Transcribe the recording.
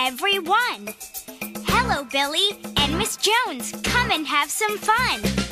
everyone. Hello, Billy and Miss Jones. Come and have some fun.